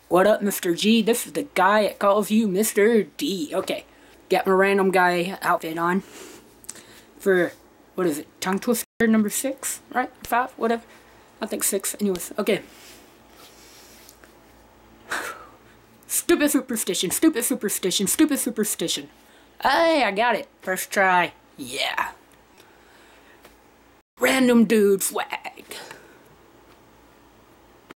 What up, Mr. G? This is the guy that calls you Mr. D. Okay, got my random guy outfit on for, what is it, tongue twister number 6, right? 5, whatever. I think 6, anyways. Okay. Stupid superstition, stupid superstition, stupid superstition. Hey, I got it. First try. Yeah. Random dude swag.